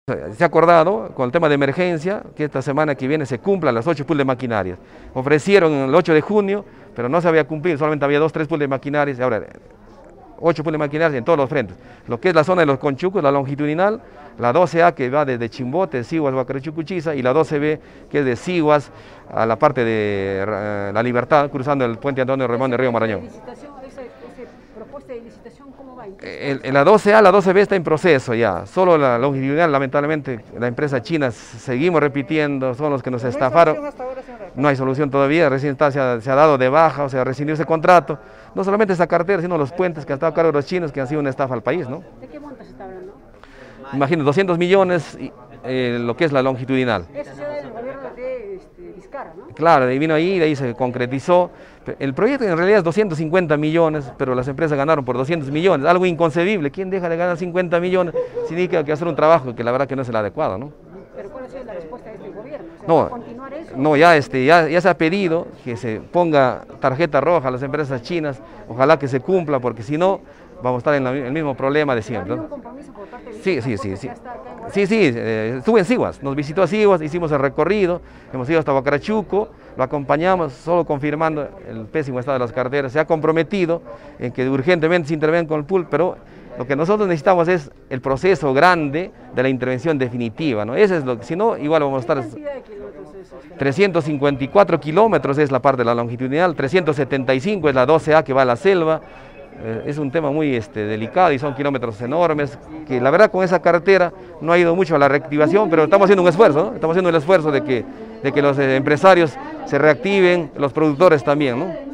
Se ha acordado con el tema de emergencia que esta semana que viene se cumplan las 8 pools de maquinarias. Ofrecieron el 8 de junio, pero no se había cumplido, solamente había 2, 3 pools de maquinarias, y ahora 8 pools de maquinarias en todos los frentes. Lo que es la zona de los Conchucos, la longitudinal, la 12A que va desde Chimbote, Sihuas, Huacarachucuchiza, y la 12B que es de Sihuas a la parte de La Libertad, cruzando el puente Antonio Remón de Río Marañón. Esa propuesta de licitación, ¿cómo va? En la 12A, la 12B está en proceso ya, solo la longitudinal, lamentablemente, la empresa china, seguimos repitiendo, son los que nos estafaron. No hay solución todavía, recién se ha dado de baja, o sea, rescindió ese contrato. No solamente esa cartera, sino los puentes que han estado a cargo de los chinos, que han sido una estafa al país, ¿no? ¿De qué monto se está hablando? Imagino, 200 millones lo que es la longitudinal. Eso se da en el gobierno de Vizcarra, ¿no? Claro, de ahí se concretizó. El proyecto en realidad es 250 millones, pero las empresas ganaron por 200 millones, algo inconcebible. ¿Quién deja de ganar 50 millones si tiene que hacer un trabajo que la verdad que no es el adecuado, ¿no? ¿Pero cuál ha sido la respuesta de este gobierno? O sea, No, ¿va a continuar eso? no, ya se ha pedido que se ponga tarjeta roja a las empresas chinas, ojalá que se cumpla, porque si no, vamos a estar en el mismo problema de siempre, ¿Ha ¿no? habido un compromiso por parte de Sí, Vizcarra? sí. ¿Ya está acá en Guayaquil? Sí, estuve en Sihuas, nos visitó a Sihuas, hicimos el recorrido, hemos ido hasta Huacarachuco, lo acompañamos, solo confirmando el pésimo estado de las carreteras. Se ha comprometido en que urgentemente se intervenga con el pool, pero lo que nosotros necesitamos es el proceso grande de la intervención definitiva, ¿no? Ese es lo que, si no, igual vamos a estar. ¿Qué cantidad de kilómetros es este? 354 kilómetros es la parte de la longitudinal, 375 es la 12A que va a la selva. Es un tema muy delicado y son kilómetros enormes, que la verdad con esa carretera no ha ido mucho a la reactivación, pero estamos haciendo un esfuerzo, ¿no? Estamos haciendo el esfuerzo de que los empresarios se reactiven, los productores también, ¿no?